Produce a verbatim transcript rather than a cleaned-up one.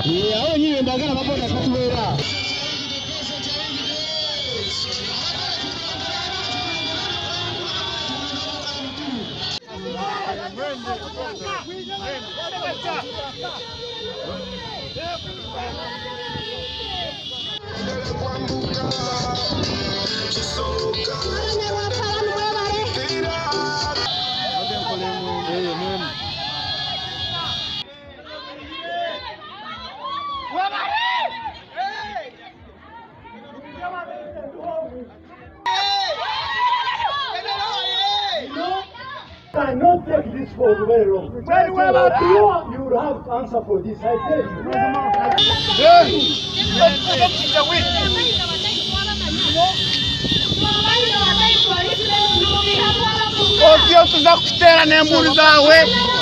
Yeah, aho nyiwe ndagara mabona katubera. I cannot take this for very long. Very well, you, you will have answer for this. I tell you. Okiyo tuza kutera nemburi zawe.